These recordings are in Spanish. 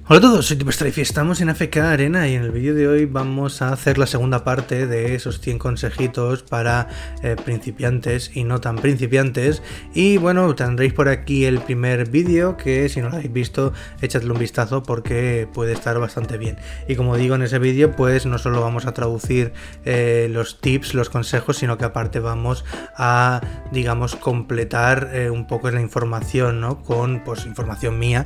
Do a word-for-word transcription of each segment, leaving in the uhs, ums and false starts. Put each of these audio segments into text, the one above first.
Hola a todos, soy TipoStrafe y estamos en A F K Arena y en el vídeo de hoy vamos a hacer la segunda parte de esos cien consejitos para eh, principiantes y no tan principiantes. Y bueno, tendréis por aquí el primer vídeo que si no lo habéis visto, echadle un vistazo porque puede estar bastante bien. Y como digo en ese vídeo, pues no solo vamos a traducir eh, los tips, los consejos, sino que aparte vamos a, digamos, completar eh, un poco la información, ¿no? Con pues información mía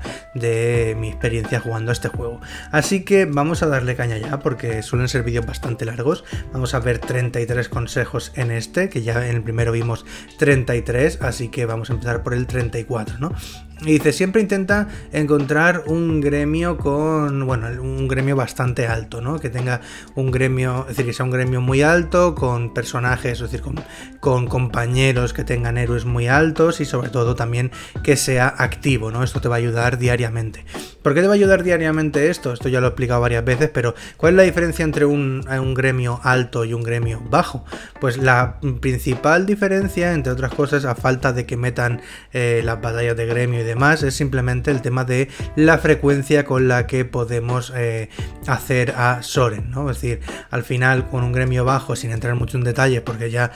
de mi experiencia jugando a este juego. Así que vamos a darle caña ya porque suelen ser vídeos bastante largos. Vamos a ver treinta y tres consejos en este, que ya en el primero vimos treinta y tres, así que vamos a empezar por el treinta y cuatro, ¿no? Y dice, siempre intenta encontrar un gremio con, bueno, un gremio bastante alto, ¿no? Que tenga un gremio, es decir, que sea un gremio muy alto, con personajes, es decir, con, con compañeros que tengan héroes muy altos y sobre todo también que sea activo, ¿no? Esto te va a ayudar diariamente. ¿Por qué te va a ayudar diariamente esto? Esto ya lo he explicado varias veces, pero ¿cuál es la diferencia entre un, un gremio alto y un gremio bajo? Pues la principal diferencia, entre otras cosas, a falta de que metan eh, las batallas de gremio y demás, es simplemente el tema de la frecuencia con la que podemos eh, hacer a Soren, ¿no? Es decir, al final con un gremio bajo, sin entrar mucho en detalles, porque ya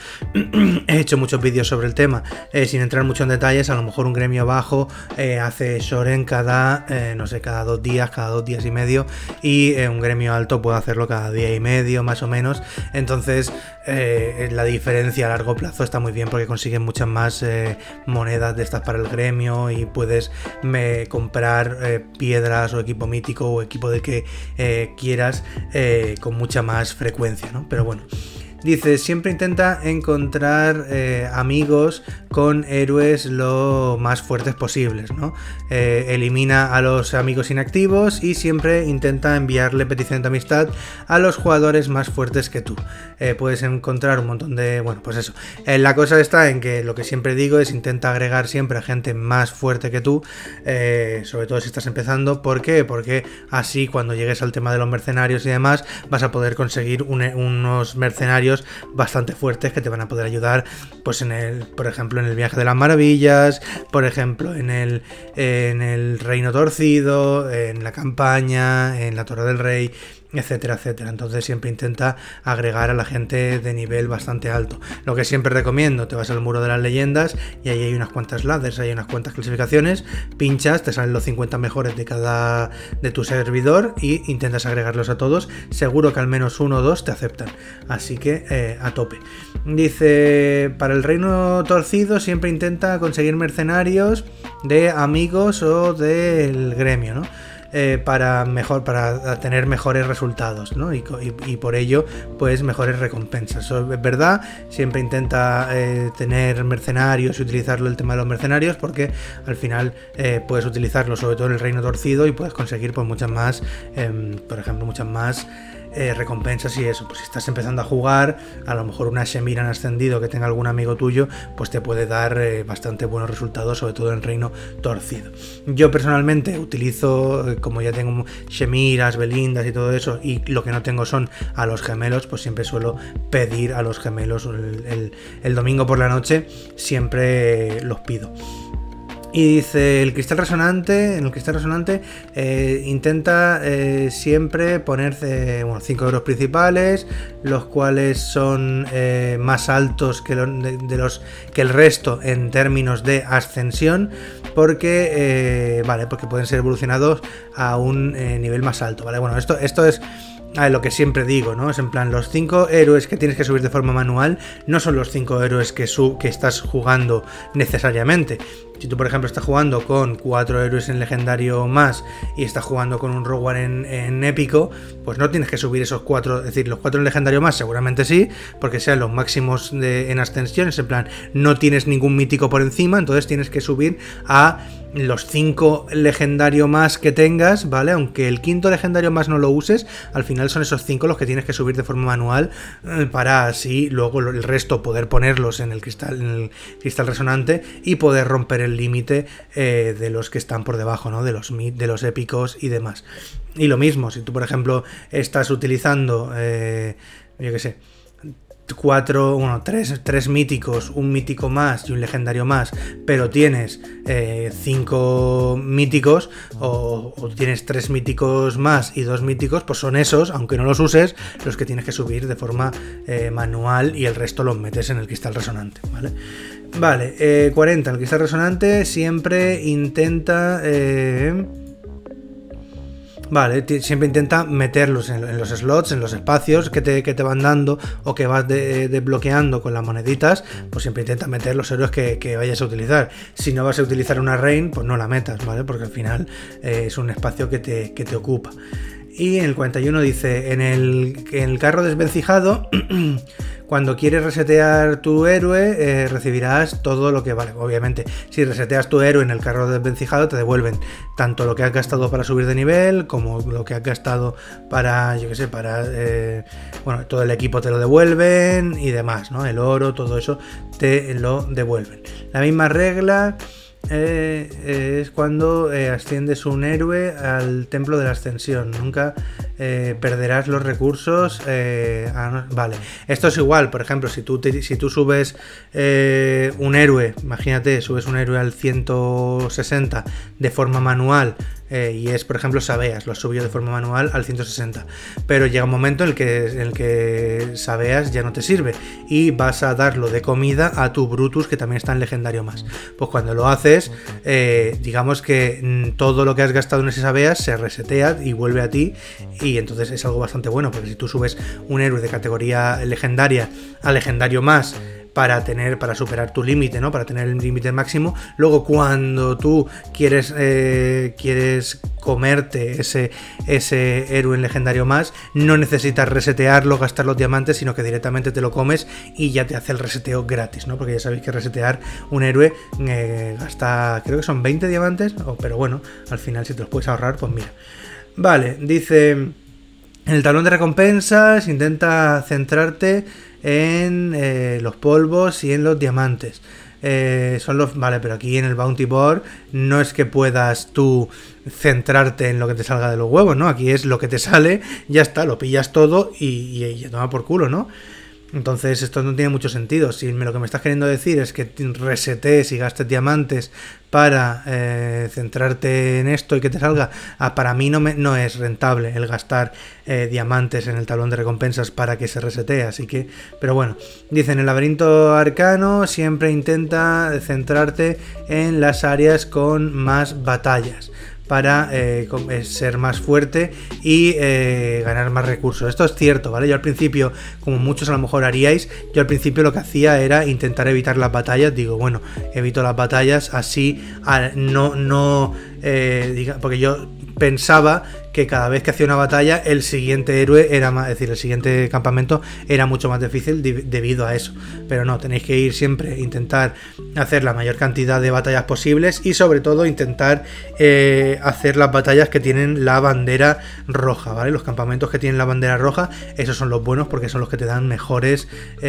he hecho muchos vídeos sobre el tema, eh, sin entrar mucho en detalles, a lo mejor un gremio bajo eh, hace Soren cada, eh, no sé, cada dos días, cada dos días y medio, y eh, un gremio alto puede hacerlo cada día y medio, más o menos. Entonces eh, la diferencia a largo plazo está muy bien porque consiguen muchas más eh, monedas de estas para el gremio y puedes me, comprar eh, piedras o equipo mítico o equipo de que eh, quieras eh, con mucha más frecuencia, ¿no? Pero bueno. Dice, siempre intenta encontrar eh, amigos con héroes lo más fuertes posibles, ¿no? Eh, elimina a los amigos inactivos y siempre intenta enviarle petición de amistad a los jugadores más fuertes que tú. Eh, puedes encontrar un montón de... Bueno, pues eso. Eh, la cosa está en que lo que siempre digo es intenta agregar siempre a gente más fuerte que tú, eh, sobre todo si estás empezando. ¿Por qué? Porque así cuando llegues al tema de los mercenarios y demás, vas a poder conseguir un, unos mercenarios bastante fuertes que te van a poder ayudar, pues en el, por ejemplo, en el viaje de las maravillas, por ejemplo, en el, en el reino torcido, en la campaña, en la Torre del Rey, etcétera, etcétera. Entonces siempre intenta agregar a la gente de nivel bastante alto. Lo que siempre recomiendo, te vas al muro de las leyendas y ahí hay unas cuantas ladders, hay unas cuantas clasificaciones, pinchas, te salen los cincuenta mejores de cada de tu servidor y intentas agregarlos a todos. Seguro que al menos uno o dos te aceptan. Así que eh, a tope. Dice, para el reino torcido siempre intenta conseguir mercenarios de amigos o del gremio, ¿no? Eh, para mejor para tener mejores resultados, ¿no? y, y, y por ello pues mejores recompensas. Eso es verdad, siempre intenta eh, tener mercenarios y utilizarlo, el tema de los mercenarios, porque al final eh, puedes utilizarlo sobre todo en el reino torcido y puedes conseguir pues muchas más, eh, por ejemplo muchas más Eh, recompensas y eso. Pues si estás empezando a jugar, a lo mejor una Shemira en ascendido que tenga algún amigo tuyo, pues te puede dar eh, bastante buenos resultados, sobre todo en el reino torcido. Yo personalmente utilizo, eh, como ya tengo Shemiras, Belindas y todo eso, y lo que no tengo son a los gemelos, pues siempre suelo pedir a los gemelos el, el, el domingo por la noche, siempre eh, los pido. Y dice, el cristal resonante, en el cristal resonante eh, intenta eh, siempre poner eh, bueno, cinco euros principales, los cuales son eh, más altos que, lo, de, de los, que el resto en términos de ascensión, porque eh, vale, porque pueden ser evolucionados a un eh, nivel más alto, ¿vale? Bueno, esto, esto es... Ah, lo que siempre digo, ¿no? Es en plan, los cinco héroes que tienes que subir de forma manual no son los cinco héroes que, sub que estás jugando necesariamente. Si tú, por ejemplo, estás jugando con cuatro héroes en legendario más y estás jugando con un Rogue One en, en épico, pues no tienes que subir esos cuatro, es decir, los cuatro en legendario más seguramente sí, porque sean los máximos de, en ascensión, es en plan, no tienes ningún mítico por encima, entonces tienes que subir a los cinco legendario más que tengas, ¿vale? Aunque el quinto legendario más no lo uses, al final son esos cinco los que tienes que subir de forma manual eh, para así luego el resto poder ponerlos en el cristal, en el cristal resonante y poder romper el límite eh, de los que están por debajo, ¿no? De los de los épicos y demás. Y lo mismo, si tú por ejemplo estás utilizando, eh, yo qué sé, cuatro, bueno, tres, tres míticos, un mítico más y un legendario más, pero tienes eh, cinco míticos o, o tienes tres míticos más y dos míticos, pues son esos, aunque no los uses, los que tienes que subir de forma eh, manual y el resto los metes en el cristal resonante, ¿vale? Vale, eh, cuarenta, el cristal resonante siempre intenta... Eh, Vale, siempre intenta meterlos en, en los slots, en los espacios que te, que te van dando o que vas de, desbloqueando con las moneditas, pues siempre intenta meter los héroes que, que vayas a utilizar. Si no vas a utilizar una Reign, pues no la metas, ¿vale? Porque al final eh, es un espacio que te, que te ocupa. Y en el cuarenta y uno dice, en el, en el carro desvencijado... Cuando quieres resetear tu héroe, eh, recibirás todo lo que vale. Obviamente, si reseteas tu héroe en el carro desvencijado, te devuelven tanto lo que has gastado para subir de nivel, como lo que has gastado para, yo qué sé, para... Eh, bueno, todo el equipo te lo devuelven y demás, ¿no? El oro, todo eso te lo devuelven. La misma regla... Eh, es cuando eh, asciendes un héroe al templo de la ascensión. Nunca eh, perderás los recursos. Eh, a, vale, esto es igual. Por ejemplo, si tú, te, si tú subes eh, un héroe, imagínate, subes un héroe al ciento sesenta de forma manual. Eh, y es, por ejemplo, Sabeas, lo has subido de forma manual al ciento sesenta, pero llega un momento en el que, en el que Sabeas ya no te sirve y vas a darlo de comida a tu Brutus, que también está en legendario más. Pues cuando lo haces, eh, digamos que todo lo que has gastado en ese Sabeas se resetea y vuelve a ti, y entonces es algo bastante bueno, porque si tú subes un héroe de categoría legendaria a legendario más, para tener, para superar tu límite, ¿no? Para tener el límite máximo. Luego, cuando tú quieres eh, quieres comerte ese, ese héroe en legendario más, no necesitas resetearlo, gastar los diamantes, sino que directamente te lo comes y ya te hace el reseteo gratis, ¿no? Porque ya sabéis que resetear un héroe eh, gasta, creo que son veinte diamantes, oh, pero bueno, al final si te los puedes ahorrar, pues mira. Vale, dice... En el tablón de recompensas intenta centrarte en eh, los polvos y en los diamantes. Eh, son los... Vale, pero aquí en el Bounty Board no es que puedas tú centrarte en lo que te salga de los huevos, ¿no? Aquí es lo que te sale, ya está, lo pillas todo y, y, y toma por culo, ¿no? Entonces esto no tiene mucho sentido. Si me, lo que me estás queriendo decir es que resetees y gastes diamantes para eh, centrarte en esto y que te salga, ah, para mí no, me, no es rentable el gastar eh, diamantes en el tablón de recompensas para que se resetee, así que, pero bueno, dicen, el laberinto arcano siempre intenta centrarte en las áreas con más batallas para eh, ser más fuerte y eh, ganar más recursos. Esto es cierto, ¿vale? Yo al principio, como muchos a lo mejor haríais, yo al principio lo que hacía era intentar evitar las batallas. Digo, bueno, evito las batallas, así no, no eh, diga, porque yo pensaba que cada vez que hacía una batalla el siguiente héroe era más, es decir, el siguiente campamento era mucho más difícil de, debido a eso, pero no, tenéis que ir siempre, intentar hacer la mayor cantidad de batallas posibles y sobre todo intentar eh, hacer las batallas que tienen la bandera roja, ¿vale? Los campamentos que tienen la bandera roja, esos son los buenos porque son los que te dan mejores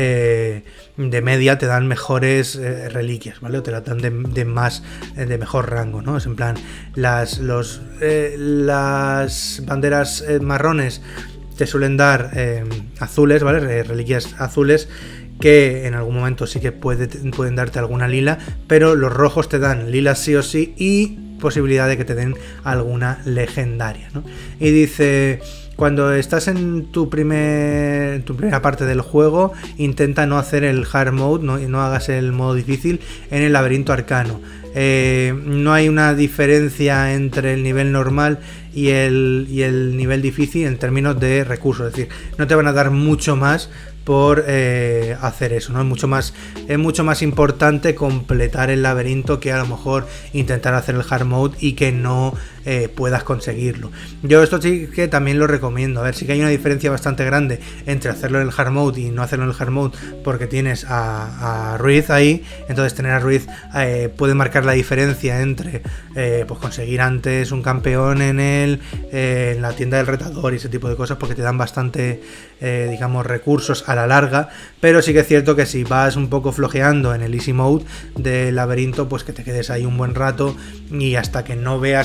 eh, de media, te dan mejores eh, reliquias, ¿vale? O te las dan de, de más, de mejor rango, ¿no? Es en plan, las, los, eh, las banderas eh, marrones te suelen dar eh, azules, ¿vale? Reliquias azules que en algún momento sí que puede, pueden darte alguna lila, pero los rojos te dan lilas sí o sí y posibilidad de que te den alguna legendaria, ¿no? Y dice... Cuando estás en tu, primer, en tu primera parte del juego, intenta no hacer el hard mode, no, no hagas el modo difícil en el laberinto arcano. Eh, no hay una diferencia entre el nivel normal y el, y el nivel difícil en términos de recursos, es decir, no te van a dar mucho más por eh, hacer eso, ¿no? Es mucho más, es mucho más importante completar el laberinto que a lo mejor intentar hacer el hard mode y que no eh, puedas conseguirlo. Yo esto sí que también lo recomiendo. A ver, sí que hay una diferencia bastante grande entre hacerlo en el hard mode y no hacerlo en el hard mode, porque tienes a, a Ruiz ahí, entonces tener a Ruiz eh, puede marcar la diferencia entre eh, pues conseguir antes un campeón en el eh, en la tienda del retador y ese tipo de cosas, porque te dan bastante eh, digamos recursos a la larga, pero sí que es cierto que si vas un poco flojeando en el easy mode del laberinto, pues que te quedes ahí un buen rato y hasta que no veas que digas,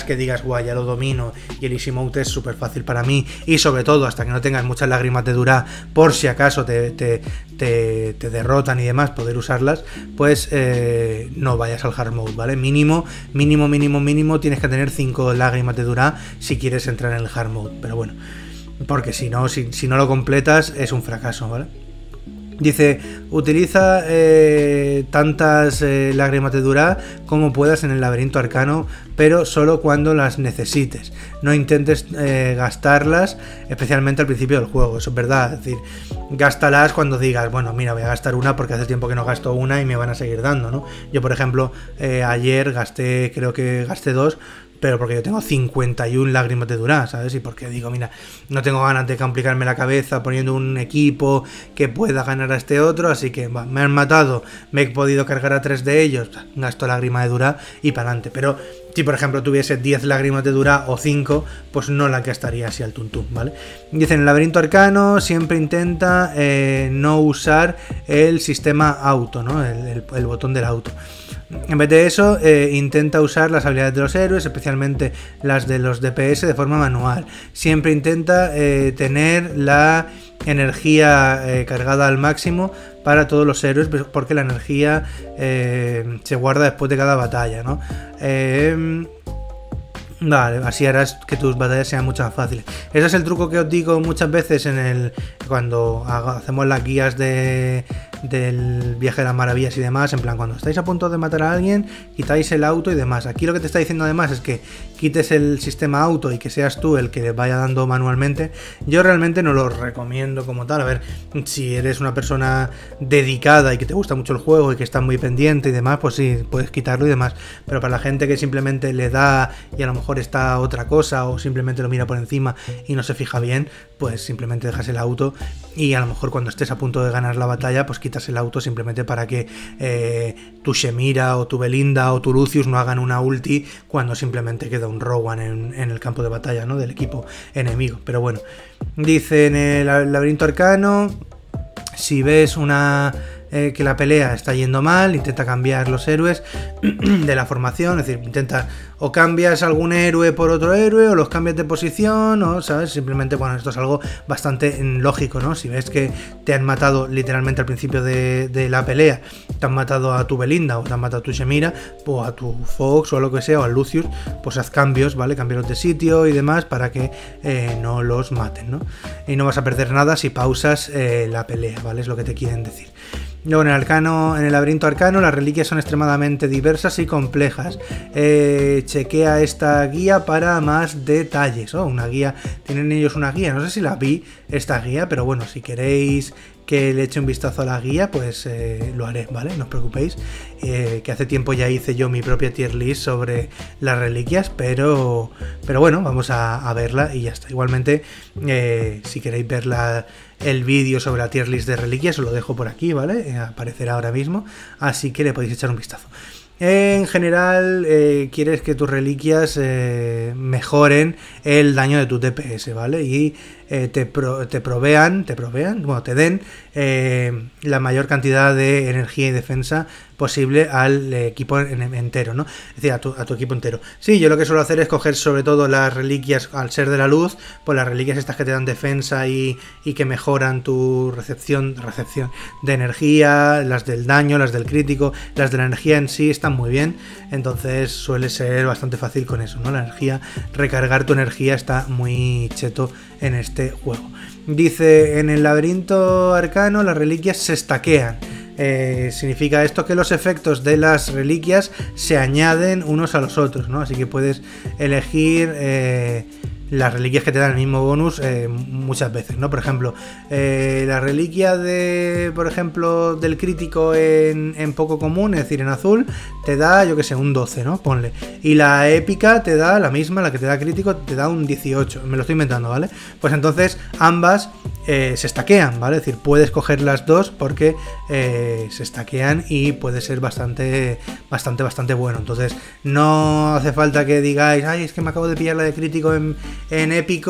guay, ya lo domino y el easy mode es súper fácil para mí, y sobre todo hasta que no tengas muchas lágrimas de Dura, por si acaso te, te, te, te derrotan y demás, poder usarlas, pues eh, no vayas al hard mode, ¿vale? Mínimo, mínimo, mínimo, mínimo tienes que tener cinco lágrimas de Dura si quieres entrar en el hard mode, pero bueno, porque si no, si, si no lo completas es un fracaso, ¿vale? Dice, utiliza eh, tantas eh, lágrimas de Dura como puedas en el laberinto arcano, pero solo cuando las necesites. No intentes eh, gastarlas, especialmente al principio del juego, eso es verdad. Es decir, gástalas cuando digas, bueno, mira, voy a gastar una porque hace tiempo que no gasto una y me van a seguir dando, ¿no? Yo, por ejemplo, eh, ayer gasté, creo que gasté dos, pero porque yo tengo cincuenta y una lágrimas de Dura, ¿sabes? Y porque digo, mira, no tengo ganas de complicarme la cabeza poniendo un equipo que pueda ganar a este otro, así que bah, me han matado, me he podido cargar a tres de ellos, gasto lágrima de Dura y para adelante. Pero si por ejemplo tuviese diez lágrimas de Dura o cinco, pues no la gastaría así al tuntún, ¿vale? Dice, en el laberinto arcano siempre intenta eh, no usar el sistema auto, ¿no? El, el, el botón del auto. En vez de eso, eh, intenta usar las habilidades de los héroes, especialmente las de los D P S, de forma manual. Siempre intenta eh, tener la energía eh, cargada al máximo para todos los héroes, porque la energía eh, se guarda después de cada batalla, ¿no? Eh, Vale, así harás que tus batallas sean mucho más fáciles. Ese es el truco que os digo muchas veces en el cuando hago, hacemos las guías de, del viaje de las maravillas y demás, en plan, cuando estáis a punto de matar a alguien, quitáis el auto y demás. Aquí lo que te está diciendo además es que quites el sistema auto y que seas tú el que le vaya dando manualmente. Yo realmente no lo recomiendo como tal. A ver, si eres una persona dedicada y que te gusta mucho el juego y que está muy pendiente y demás, pues sí, puedes quitarlo y demás. Pero para la gente que simplemente le da y a lo mejor está otra cosa o simplemente lo mira por encima y no se fija bien, pues simplemente dejas el auto y a lo mejor cuando estés a punto de ganar la batalla, pues quitas el auto simplemente para que eh, tu Shemira o tu Belinda o tu Lucius no hagan una ulti cuando simplemente queda un Rowan en, en el campo de batalla, ¿no? Del equipo enemigo. Pero bueno, dice en el laberinto arcano, si ves una eh, que la pelea está yendo mal, intenta cambiar los héroes de la formación, es decir, intenta o cambias algún héroe por otro héroe o los cambias de posición, o sabes, simplemente, bueno, esto es algo bastante lógico, ¿no? Si ves que te han matado literalmente al principio de, de la pelea, te han matado a tu Belinda o te han matado a tu Shemira o a tu Fox o a lo que sea, o a Lucius, pues haz cambios, ¿vale? Cambios de sitio y demás para que eh, no los maten, ¿no? Y no vas a perder nada si pausas eh, la pelea, ¿vale? Es lo que te quieren decir. Luego en el arcano, en el laberinto arcano, las reliquias son extremadamente diversas y complejas. Eh, chequea esta guía para más detalles. Oh, una guía, tienen ellos una guía. No sé si la vi esta guía, pero bueno, si queréis que le eche un vistazo a la guía, pues eh, lo haré, ¿vale? No os preocupéis, eh, que hace tiempo ya hice yo mi propia tier list sobre las reliquias, pero, pero bueno, vamos a, a verla y ya está. Igualmente, eh, si queréis ver la, el vídeo sobre la tier list de reliquias, os lo dejo por aquí, ¿vale? Eh, aparecerá ahora mismo, así que le podéis echar un vistazo. En general, eh, quieres que tus reliquias eh, mejoren el daño de tu D P S, ¿vale? Y eh, te, pro, te provean, te provean, bueno, te den eh, la mayor cantidad de energía y defensa posible al equipo en, en, entero, ¿no? Es decir, a tu, a tu equipo entero. Sí, yo lo que suelo hacer es coger sobre todo las reliquias, al ser de la luz, pues las reliquias estas que te dan defensa y, y que mejoran tu recepción, recepción de energía, las del daño, las del crítico, las de la energía en sí están muy bien, entonces suele ser bastante fácil con eso, ¿no? La energía, recargar tu energía está muy cheto en este juego. Dice, en el laberinto arcano las reliquias se stackean. Eh, significa esto que los efectos de las reliquias se añaden unos a los otros, ¿no? Así que puedes elegir eh, las reliquias que te dan el mismo bonus eh, muchas veces, ¿no? Por ejemplo, eh, la reliquia de, por ejemplo, del crítico en, en poco común, es decir, en azul, te da, yo que sé, un doce, ¿no? Ponle. Y la épica te da la misma, la que te da crítico, te da un dieciocho. Me lo estoy inventando, ¿vale? Pues entonces ambas eh, se stackean, ¿vale? Es decir, puedes coger las dos porque eh, se stackean y puede ser bastante, bastante, bastante bueno. Entonces, no hace falta que digáis, ay, es que me acabo de pillar la de crítico en en épico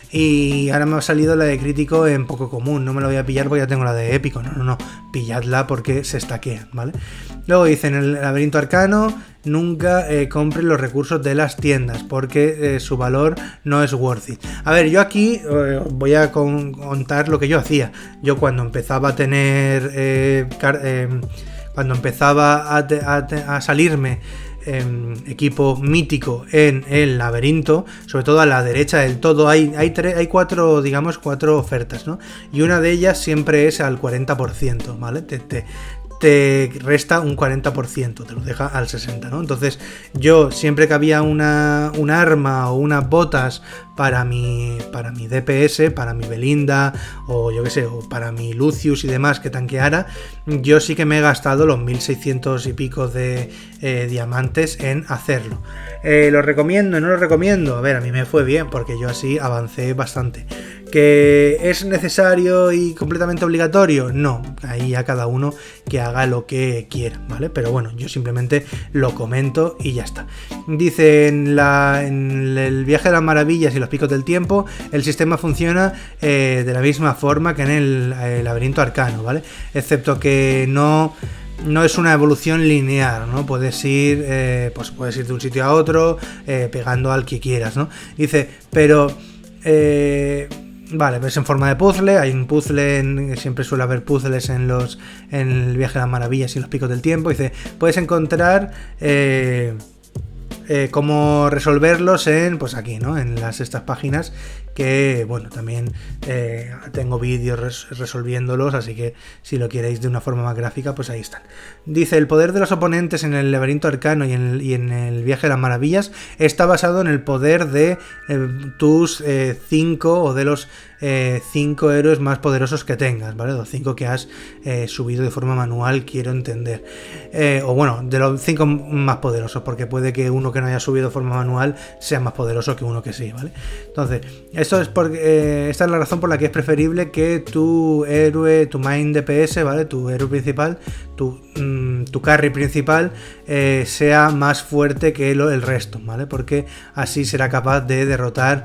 Y ahora me ha salido la de crítico en poco común, no me la voy a pillar porque ya tengo la de épico, no, no, no, pilladla porque se estaquean, ¿vale? Luego dice, en el laberinto arcano nunca eh, compre los recursos de las tiendas porque eh, su valor no es worth it. A ver, yo aquí eh, voy a con contar lo que yo hacía. Yo cuando empezaba a tener eh, eh, cuando empezaba a, a, a salirme eh, equipo mítico en el laberinto, sobre todo a la derecha del todo, hay, hay, hay cuatro, digamos, cuatro ofertas, ¿no? Y una de ellas siempre es al cuarenta por ciento, ¿vale? Te, te, te resta un cuarenta por ciento, te lo deja al sesenta por ciento, ¿no? Entonces yo siempre que había una, un arma o unas botas para mi, para mi D P S, para mi Belinda o yo que sé, o para mi Lucius y demás que tanqueara, yo sí que me he gastado los mil seiscientos y pico de eh, diamantes en hacerlo. Eh, ¿Lo recomiendo? ¿No lo recomiendo? A ver, a mí me fue bien porque yo así avancé bastante. ¿Que es necesario y completamente obligatorio? No, ahí a cada uno que haga lo que quiera, ¿vale? Pero bueno, yo simplemente lo comento y ya está. Dice, en, la, en el viaje de las maravillas y los picos del tiempo, el sistema funciona eh, de la misma forma que en el, el laberinto arcano, ¿vale? Excepto que no... no es una evolución lineal, ¿no? Puedes ir, eh, pues puedes ir de un sitio a otro, eh, pegando al que quieras, ¿no? Dice, pero... Eh, vale, ves en forma de puzzle, hay un puzzle, en, siempre suele haber puzzles en los en el viaje de las maravillas y los picos del tiempo. Dice, puedes encontrar eh, eh, cómo resolverlos en, pues aquí, ¿no? En las estas páginas que, bueno, también eh, tengo vídeos res resolviéndolos, así que si lo queréis de una forma más gráfica, pues ahí están. Dice, el poder de los oponentes en el laberinto arcano y en el, y en el viaje de las maravillas está basado en el poder de eh, tus cinco eh, o de los cinco eh, héroes más poderosos que tengas, ¿vale? Los cinco que has eh, subido de forma manual, quiero entender. Eh, o bueno, de los cinco más poderosos, porque puede que uno que no haya subido de forma manual sea más poderoso que uno que sí, ¿vale? Entonces, esto es porque eh, esta es la razón por la que es preferible que tu héroe, tu main D P S, ¿vale? Tu héroe principal, tu, mm, tu carry principal eh, sea más fuerte que lo, el resto, ¿vale? Porque así será capaz de derrotar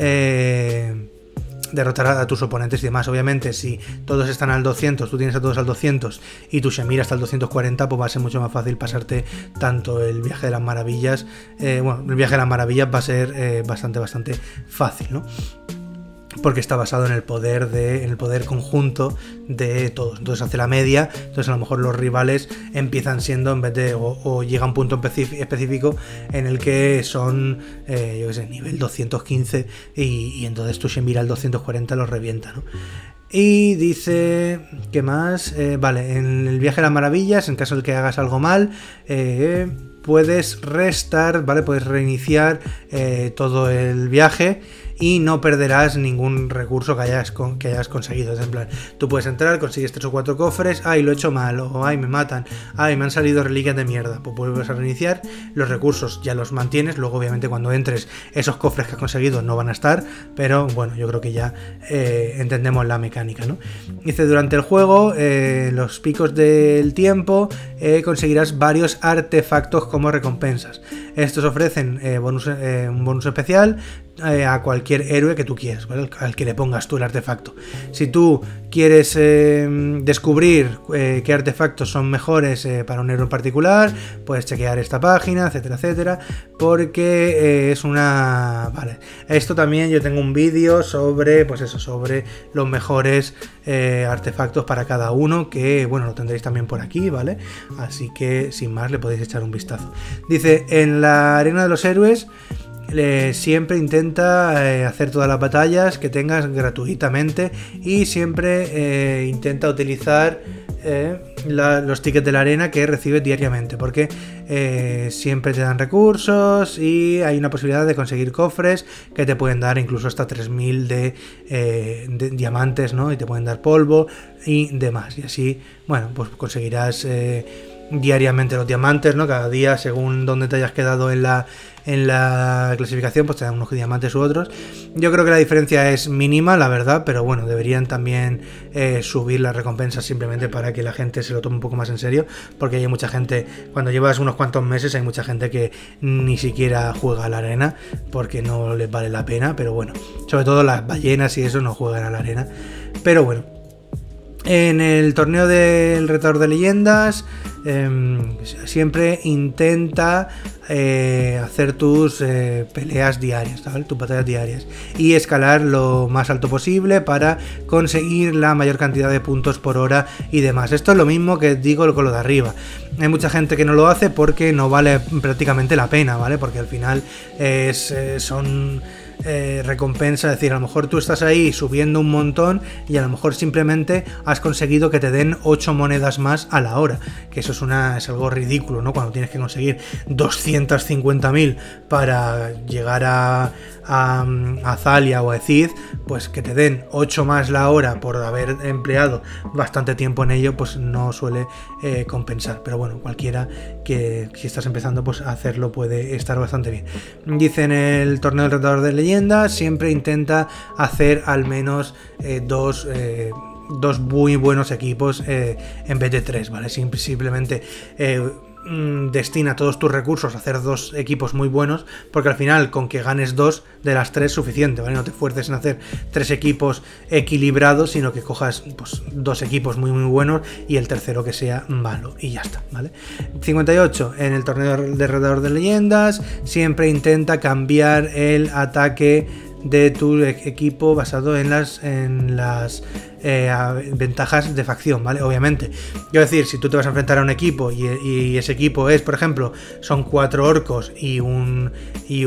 eh, derrotar a tus oponentes y demás. Obviamente, si todos están al doscientos, tú tienes a todos al doscientos y tu Shamir hasta el doscientos cuarenta, pues va a ser mucho más fácil pasarte tanto el viaje de las maravillas, eh, bueno, el viaje de las maravillas va a ser eh, bastante, bastante fácil, ¿no? Porque está basado en el poder de en el poder conjunto de todos. Entonces hace la media, entonces a lo mejor los rivales empiezan siendo, en vez de, o, o llega a un punto específico en el que son eh, yo qué sé, nivel doscientos quince y, y entonces tu Shenmue al doscientos cuarenta los revienta, ¿no? Y dice, ¿qué más? Eh, vale, en el viaje de las maravillas, en caso de que hagas algo mal, eh, puedes restar, ¿vale? Puedes reiniciar eh, todo el viaje y no perderás ningún recurso que hayas, con, que hayas conseguido. Es en plan, tú puedes entrar, consigues tres o cuatro cofres, ay, lo he hecho mal, o ay, me matan, ay, me han salido reliquias de mierda, pues vuelves a reiniciar, los recursos ya los mantienes, luego obviamente cuando entres esos cofres que has conseguido no van a estar, pero bueno, yo creo que ya eh, entendemos la mecánica, ¿no? Dice, durante el juego, eh, los picos del tiempo, eh, conseguirás varios artefactos como recompensas. Estos ofrecen eh, bonus, eh, un bonus especial eh, a cualquier héroe que tú quieras, ¿vale? Al que le pongas tú el artefacto. Si tú quieres eh, descubrir eh, qué artefactos son mejores eh, para un héroe en particular, puedes chequear esta página, etcétera, etcétera, porque eh, es una... Vale, esto también yo tengo un vídeo sobre, pues eso, sobre los mejores eh, artefactos para cada uno, que, bueno, lo tendréis también por aquí, ¿vale? Así que, sin más, le podéis echar un vistazo. Dice, en la arena de los héroes, Eh, siempre intenta eh, hacer todas las batallas que tengas gratuitamente y siempre eh, intenta utilizar eh, la, los tickets de la arena que recibes diariamente, porque eh, siempre te dan recursos y hay una posibilidad de conseguir cofres que te pueden dar incluso hasta tres mil de, eh, de diamantes, ¿no? Y te pueden dar polvo y demás, y así, bueno, pues conseguirás eh, diariamente los diamantes, ¿no? Cada día, según donde te hayas quedado en la en la clasificación, pues te dan unos diamantes u otros. Yo creo que la diferencia es mínima, la verdad, pero bueno, deberían también eh, subir las recompensas simplemente para que la gente se lo tome un poco más en serio, porque hay mucha gente, cuando llevas unos cuantos meses, hay mucha gente que ni siquiera juega a la arena, porque no les vale la pena, pero bueno, sobre todo las ballenas y eso no juegan a la arena, pero bueno. En el torneo del retador de leyendas eh, siempre intenta eh, hacer tus eh, peleas diarias, ¿vale? Tus batallas diarias y escalar lo más alto posible para conseguir la mayor cantidad de puntos por hora y demás. Esto es lo mismo que digo con lo de arriba. Hay mucha gente que no lo hace porque no vale prácticamente la pena, ¿vale? Porque al final es, eh, son... Eh, recompensa, es decir, a lo mejor tú estás ahí subiendo un montón y a lo mejor simplemente has conseguido que te den ocho monedas más a la hora, que eso es una es algo ridículo, ¿no? Cuando tienes que conseguir doscientos cincuenta mil para llegar a, a, a Thalia o a Ezid, pues que te den ocho más la hora por haber empleado bastante tiempo en ello, pues no suele eh, compensar, pero bueno, cualquiera que si estás empezando pues a hacerlo puede estar bastante bien. Dice en el torneo del retador de leyendas siempre intenta hacer al menos eh, dos eh, dos muy buenos equipos eh, en vez de tres, ¿vale? Sim simplemente eh, destina todos tus recursos a hacer dos equipos muy buenos, porque al final con que ganes dos de las tres es suficiente, ¿vale? No te fuerces en hacer tres equipos equilibrados, sino que cojas pues, dos equipos muy muy buenos y el tercero que sea malo y ya está, ¿vale? cincuenta y ocho. En el torneo de retador de leyendas siempre intenta cambiar el ataque de tu equipo basado en las en las eh, ventajas de facción, ¿vale? Obviamente, quiero decir, si tú te vas a enfrentar a un equipo y, y ese equipo es, por ejemplo, son cuatro orcos y un y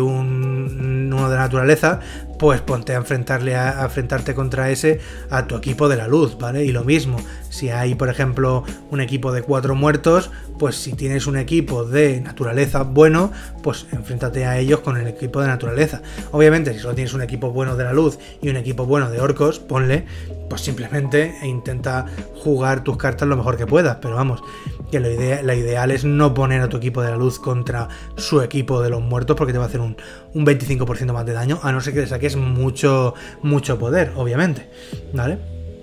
un uno de naturaleza, pues ponte a enfrentarle a, a enfrentarte contra ese a tu equipo de la luz, ¿vale? Y lo mismo, si hay, por ejemplo, un equipo de cuatro muertos, pues si tienes un equipo de naturaleza bueno, pues enfréntate a ellos con el equipo de naturaleza. Obviamente, si solo tienes un equipo bueno de la luz y un equipo bueno de orcos, ponle, pues simplemente e intenta jugar tus cartas lo mejor que puedas, pero vamos, que lo idea, la ideal es no poner a tu equipo de la luz contra su equipo de los muertos, porque te va a hacer un, un veinticinco por ciento más de daño, a no ser que le saques mucho, mucho poder, obviamente, ¿vale?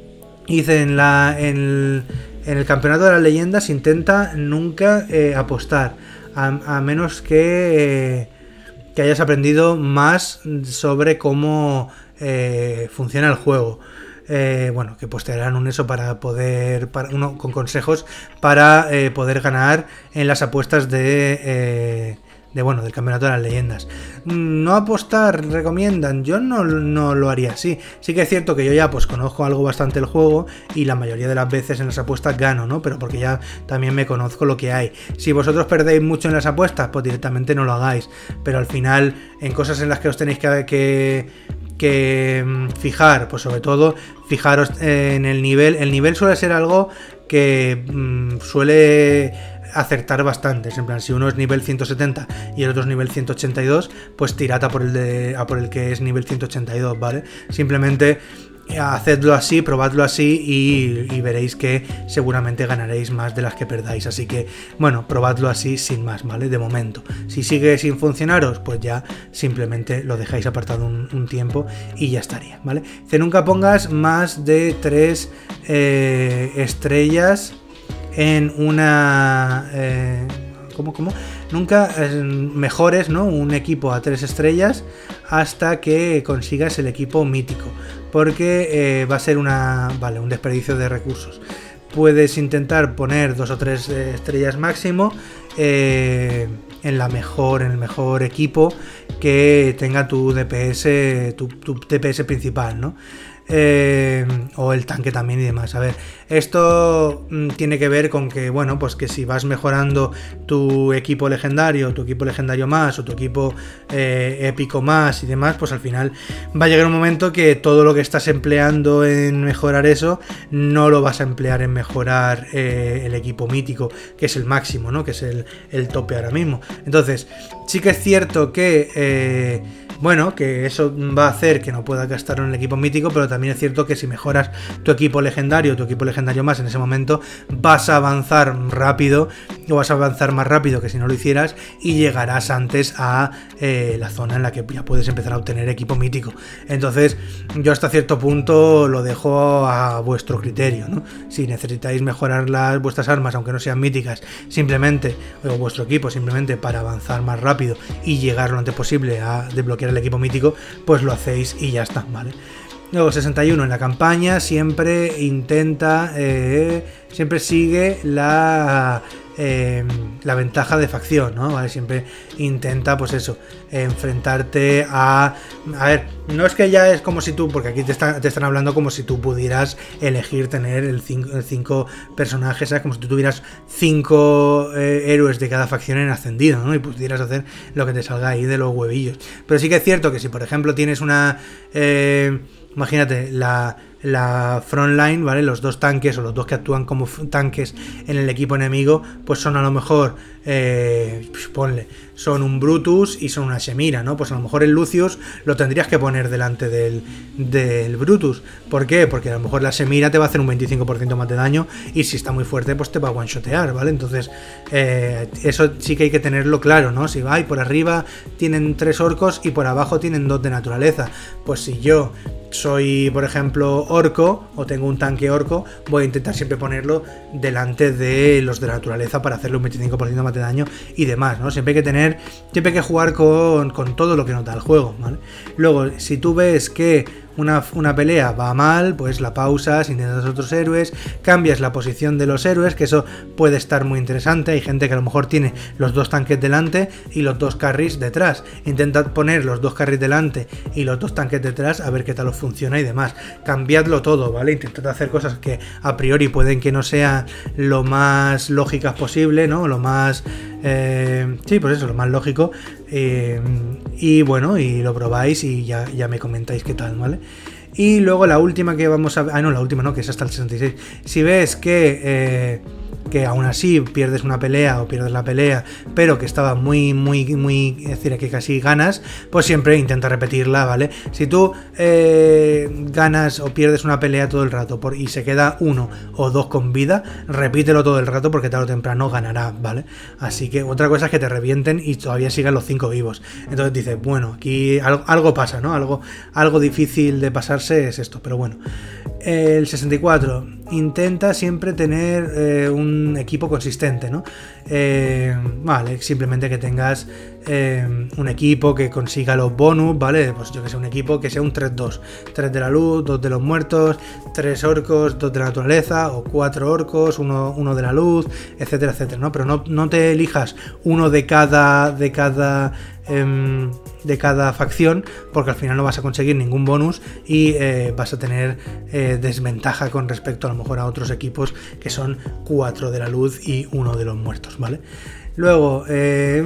Dice en la en el, en el campeonato de las leyendas intenta nunca eh, apostar, a, a menos que, eh, que hayas aprendido más sobre cómo eh, funciona el juego. Eh, bueno, que pues te darán un eso para poder, para, uno con consejos para eh, poder ganar en las apuestas de, eh, de bueno, del campeonato de las leyendas. No apostar, recomiendan, yo no, no lo haría así. Sí que es cierto que yo ya pues conozco algo bastante el juego y la mayoría de las veces en las apuestas gano, ¿no? Pero porque ya también me conozco lo que hay. Si vosotros perdéis mucho en las apuestas, pues directamente no lo hagáis. Pero al final, en cosas en las que os tenéis que... que que fijar, pues sobre todo fijaros en el nivel. El nivel suele ser algo que mmm, suele acertar bastante. En plan, si uno es nivel ciento setenta y el otro es nivel ciento ochenta y dos, pues tirad a por el de a por el que es nivel ciento ochenta y dos, ¿vale? Simplemente hacedlo así, probadlo así y, y veréis que seguramente ganaréis más de las que perdáis. Así que, bueno, probadlo así sin más, ¿vale? De momento. Si sigue sin funcionaros, pues ya simplemente lo dejáis apartado un, un tiempo y ya estaría, ¿vale? Que nunca pongas más de tres eh, estrellas en una... Eh, ¿Cómo, cómo? Nunca eh, mejores, ¿no? Un equipo a tres estrellas hasta que consigas el equipo mítico, porque eh, va a ser una, vale, un desperdicio de recursos. Puedes intentar poner dos o tres eh, estrellas máximo eh, en la mejor, en el mejor equipo que tenga tu D P S, tu, tu D P S principal, ¿no? Eh, o el tanque también y demás. A ver, esto mm, tiene que ver con que, bueno, pues que si vas mejorando tu equipo legendario, tu equipo legendario más, o tu equipo eh, épico más y demás, pues al final va a llegar un momento que todo lo que estás empleando en mejorar eso, no lo vas a emplear en mejorar eh, el equipo mítico, que es el máximo, ¿no? Que es el, el tope ahora mismo. Entonces, sí que es cierto que eh, bueno, que eso va a hacer que no puedas gastarlo en el equipo mítico, pero también es cierto que si mejoras tu equipo legendario, tu equipo legendario más en ese momento, vas a avanzar rápido, o vas a avanzar más rápido que si no lo hicieras, y llegarás antes a eh, la zona en la que ya puedes empezar a obtener equipo mítico. Entonces, yo hasta cierto punto lo dejo a vuestro criterio, ¿no? Si necesitáis mejorar las, vuestras armas, aunque no sean míticas, simplemente, o vuestro equipo, simplemente para avanzar más rápido y llegar lo antes posible a desbloquear el equipo mítico, pues lo hacéis y ya está, ¿vale? Luego sesenta y uno en la campaña siempre intenta, eh, siempre sigue la... Eh, la ventaja de facción, ¿no? ¿Vale? Siempre intenta, pues eso, enfrentarte a... A ver, no es que ya es como si tú, porque aquí te, está, te están hablando como si tú pudieras elegir tener el cinco, el cinco personajes, ¿sabes? Como si tú tuvieras cinco eh, héroes de cada facción en ascendido, ¿no? Y pudieras hacer lo que te salga ahí de los huevillos. Pero sí que es cierto que si, por ejemplo, tienes una... Eh, imagínate, la... la frontline, ¿vale? Los dos tanques o los dos que actúan como tanques en el equipo enemigo, pues son a lo mejor, eh, pues ponle, son un Brutus y son una Shemira, ¿no? Pues a lo mejor el Lucius lo tendrías que poner delante del, del Brutus. ¿Por qué? Porque a lo mejor la Shemira te va a hacer un veinticinco por ciento más de daño y si está muy fuerte, pues te va a one-shotear, ¿vale? Entonces, eh, eso sí que hay que tenerlo claro, ¿no? Si va y por arriba tienen tres orcos y por abajo tienen dos de naturaleza. Pues si yo soy, por ejemplo, orco o tengo un tanque orco, voy a intentar siempre ponerlo delante de los de la naturaleza para hacerle un veinticinco por ciento más de daño y demás, ¿no? Siempre hay que tener, siempre hay que jugar con, con todo lo que nos da el juego, ¿vale? Luego, si tú ves que Una, una pelea va mal, pues la pausas, intentas otros héroes, cambias la posición de los héroes, que eso puede estar muy interesante. Hay gente que a lo mejor tiene los dos tanques delante y los dos carries detrás. Intentad poner los dos carries delante y los dos tanques detrás a ver qué tal os funciona y demás. Cambiadlo todo, ¿vale? Intentad hacer cosas que a priori pueden que no sean lo más lógicas posible, ¿no? Lo más... Eh, sí, pues eso, lo más lógico. Eh, y bueno, y lo probáis y ya, ya me comentáis qué tal, ¿vale? Y luego la última que vamos a... Ah, no, la última no, que es hasta el sesenta y seis. Si ves que... Eh, que aún así pierdes una pelea o pierdes la pelea, pero que estaba muy, muy, muy, es decir, que casi ganas, pues siempre intenta repetirla, ¿vale? Si tú eh, ganas o pierdes una pelea todo el rato por, y se queda uno o dos con vida, repítelo todo el rato porque tarde o temprano ganará, ¿vale? Así que otra cosa es que te revienten y todavía sigan los cinco vivos. Entonces dices, bueno, aquí algo, algo pasa, ¿no? Algo, algo difícil de pasarse es esto, pero bueno. El sesenta y cuatro, intenta siempre tener eh, un equipo consistente, ¿no? Eh, vale, simplemente que tengas eh, un equipo que consiga los bonus, ¿vale? Pues yo que sé, un equipo que sea un tres dos, tres de la luz, dos de los muertos, tres orcos, dos de la naturaleza, o cuatro orcos, uno, uno de la luz, etcétera, etcétera, ¿no? Pero no, no te elijas uno de cada, de cada de cada facción, porque al final no vas a conseguir ningún bonus y eh, vas a tener eh, desventaja con respecto a lo mejor a otros equipos que son cuatro de la luz y uno de los muertos, ¿vale? Luego, eh,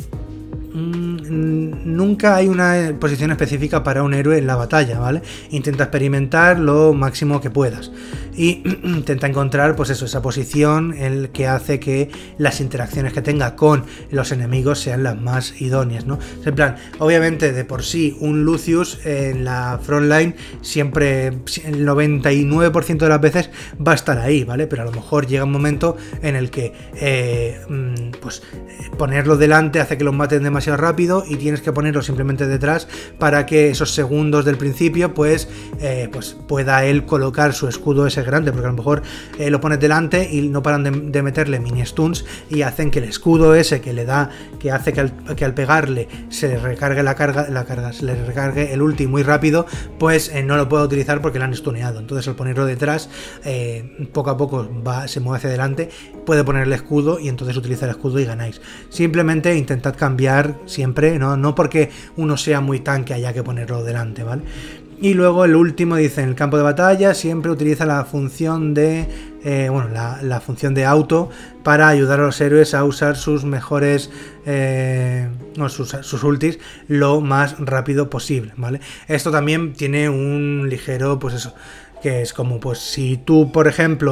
nunca hay una posición específica para un héroe en la batalla, ¿vale? Intenta experimentar lo máximo que puedas y intenta encontrar, pues eso, esa posición el que hace que las interacciones que tenga con los enemigos sean las más idóneas, ¿no? En plan, obviamente de por sí un Lucius en la frontline siempre, el noventa y nueve por ciento de las veces va a estar ahí, ¿vale? Pero a lo mejor llega un momento en el que eh, pues ponerlo delante hace que los maten demasiado rápido y tienes que ponerlo simplemente detrás para que esos segundos del principio pues, eh, pues pueda él colocar su escudo ese grande, porque a lo mejor eh, lo pones delante y no paran de, de meterle mini stuns y hacen que el escudo ese que le da, que hace que al, que al pegarle se le recargue la carga, la carga, se le recargue el ulti muy rápido, pues eh, no lo puede utilizar porque le han stuneado. Entonces al ponerlo detrás, eh, poco a poco va, se mueve hacia adelante, puede poner el escudo y entonces utiliza el escudo y ganáis. Simplemente intentad cambiar siempre, no, no porque uno sea muy tanque haya que ponerlo delante, ¿vale? Y luego el último dice, en el campo de batalla siempre utiliza la función de eh, bueno, la, la función de auto para ayudar a los héroes a usar sus mejores eh, no, sus, sus ultis lo más rápido posible, ¿vale? Esto también tiene un ligero, pues eso, que es como, pues si tú, por ejemplo,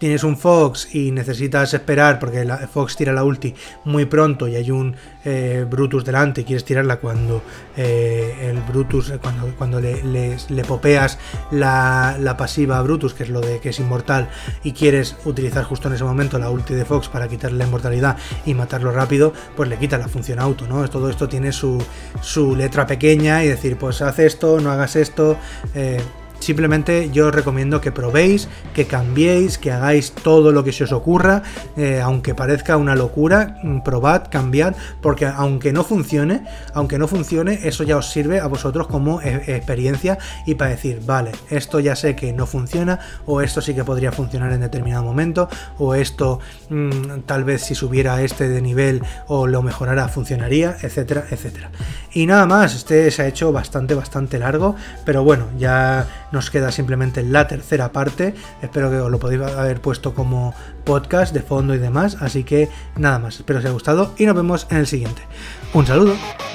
tienes un Fox y necesitas esperar porque la Fox tira la ulti muy pronto y hay un eh, Brutus delante y quieres tirarla cuando eh, el Brutus, cuando, cuando le, le, le popeas la, la pasiva a Brutus, que es lo de que es inmortal, y quieres utilizar justo en ese momento la ulti de Fox para quitarle la inmortalidad y matarlo rápido, pues le quita la función auto, ¿no? Todo esto tiene su, su letra pequeña y decir, pues haz esto, no hagas esto. eh, Simplemente yo os recomiendo que probéis, que cambiéis, que hagáis todo lo que se os ocurra, eh, aunque parezca una locura, probad, cambiad, porque aunque no funcione, aunque no funcione, eso ya os sirve a vosotros como e- experiencia y para decir, vale, esto ya sé que no funciona, o esto sí que podría funcionar en determinado momento, o esto mmm, tal vez si subiera este de nivel o lo mejorara funcionaría, etcétera, etcétera. Y nada más, este se ha hecho bastante, bastante largo, pero bueno, ya nos queda simplemente la tercera parte. Espero que os lo podáis haber puesto como podcast de fondo y demás. Así que nada más, espero que os haya gustado y nos vemos en el siguiente. Un saludo.